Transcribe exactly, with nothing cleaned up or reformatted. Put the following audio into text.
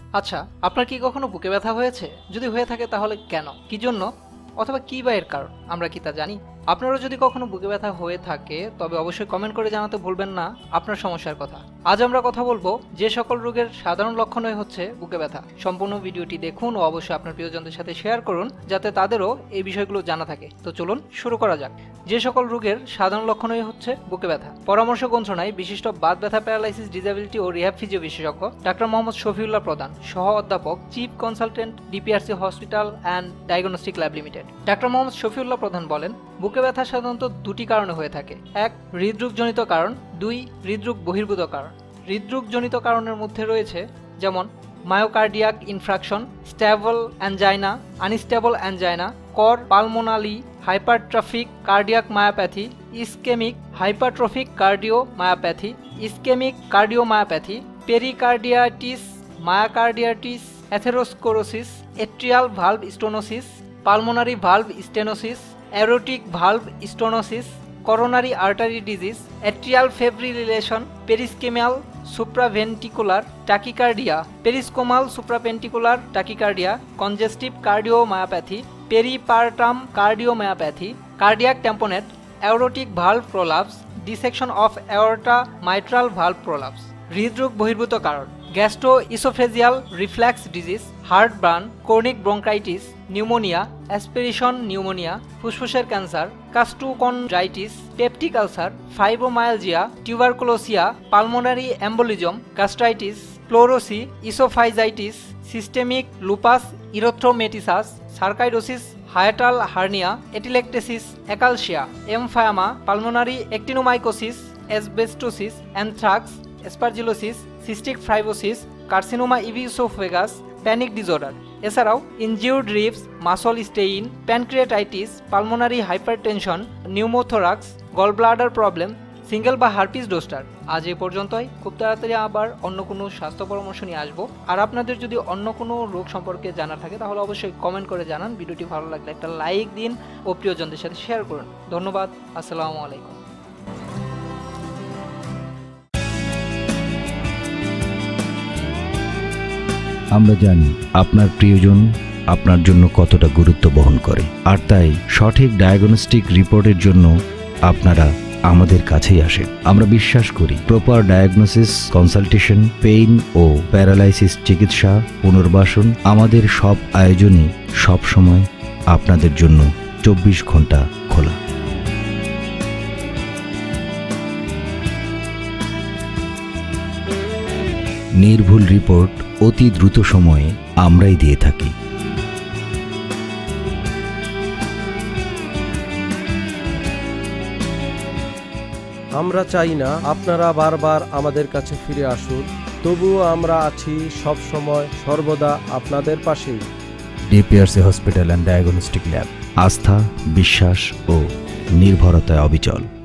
আচ্ছা, আপনার কি কখনো বুকে ব্যথা হয়েছে? যদি হয়ে থাকে তাহলে কেন, কি জন্য, অথবা কি বা এর কারণ আমরা কি তা জানি? আপনারও যদি কখনো বুকে ব্যথা হয়ে থাকে তবে অবশ্যই কমেন্ট করে জানাতে ভুলবেন না আপনার সমস্যার কথা। আজ আমরা কথা বলবো যে সকল রোগের সাধারণ লক্ষণই হচ্ছে বুকে ব্যথা। সম্পূর্ণ ভিডিওটি দেখুন ও অবশ্যই আপনার প্রিয়জনদের সাথে শেয়ার করুন যাতে তাদেরও এই বিষয়গুলো জানা থাকে। তো চলুন শুরু করা যাক। যে সকল রোগের সাধারণ লক্ষণই হচ্ছে বুকে ব্যথা। পরামর্শ গ্রন্থনায় বিশিষ্ট বাত ব্যথা, প্যারালাইসিস, ডিসেবিলিটি ও রিহ্যাব ফিজিও বিশেষজ্ঞ ডাক্তার মোহাম্মদ শফিউল্লাহ প্রধান, সহ অধ্যাপক, chief consultant, DPRC hospital and diagnostic lab limited. Doctor Mohammad Shafiullah Pradhan বলেন, বুকে ব্যথা সাধারণত দুটি কারণে হয়ে থাকে। এক, হৃদরোগজনিত কারণ। দুই, হৃদরোগ বহির্ভূত কারণ। হৃদরোগজনিত কারণের মধ্যে রয়েছে যেমন myocardial infarction, stable angina, unstable angina, cor pulmonale hypertrophic cardiac myopathy, ischaemic hypertrophic cardiomyopathy, ischaemic cardiomyopathy, pericarditis, myocarditis, atherosclerosis, atrial valve stenosis, pulmonary valve stenosis, aortic valve stenosis, coronary artery disease, atrial fibrillation, paroxysmal supraventricular tachycardia, paroxysmal supraventricular tachycardia, congestive cardiomyopathy, peripartum cardiomyopathy, cardiac tamponade, aortic valve prolapse, dissection of aorta mitral valve prolapse. হৃদরোগ বহির্ভূত কারণ: gastro oesophageal reflux disease, heartburn, chronic bronchitis, pneumonia, aspiration pneumonia, ফুসফুসের cancer, costochondritis, peptic ulcer, fibromyalgia, tuberculosis, pulmonary embolism, gastritis, pleurisy, oesophagitis, systemic lupus erythematosus, sarcoidosis, hiatal hernia, atelectasis, achalasia, empyema, pulmonary actinomycosis, asbestosis, anthrax, aspergillosis, cystic fibrosis, carcinoma oesophagus, panic disorder. এছাড়াও injured ribs, muscle strain, pancreatitis, pulmonary hypertension, pneumothorax, gallbladder problem, shingles বা herpes zoster. আজ এই পর্যন্তই। খুব তাড়াতাড়ি আবার অন্য কোনো স্বাস্থ্য পরামর্শ নিয়ে আসবো। আর আপনাদের যদি অন্য কোনো রোগ সম্পর্কে জানার থাকে তাহলে অবশ্যই কমেন্ট করে জানান। ভিডিওটি ভালো লাগলে একটা লাইক দিন ও প্রিয়জনদের সাথে শেয়ার করুন। ধন্যবাদ। আসসালামু আলাইকুম। আমরা জানি আপনার প্রিয়জন আপনার জন্য কতটা গুরুত্ব বহন করে, আর তাই সঠিক ডায়াগনস্টিক রিপোর্টের জন্য আপনারা আমাদের কাছেই আসেন। আমরা বিশ্বাস করি প্রপার ডায়াগনোসিস, কনসালটেশন, পেইন ও প্যারালাইসিস চিকিৎসা, পুনর্বাসন, আমাদের সব আয়োজনই সব সময় আপনাদের জন্য চব্বিশ ঘন্টা খোলা। নির্ভুল রিপোর্ট অতি দ্রুত সময়ে আমরাই দিয়ে থাকি। আমরা চাই না আপনারা বারবার আমাদের কাছে ফিরে আসুন, তবুও আমরা আছি সব সময় সর্বদা আপনাদের পাশেই। DPRC hospital and diagnostic lab, আস্থা, বিশ্বাস ও নির্ভরতায় অবিচল।